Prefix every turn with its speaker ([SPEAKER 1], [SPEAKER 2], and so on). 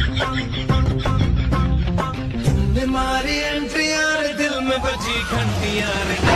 [SPEAKER 1] मारी एंट्री यार दिल में बजी घंटी यार।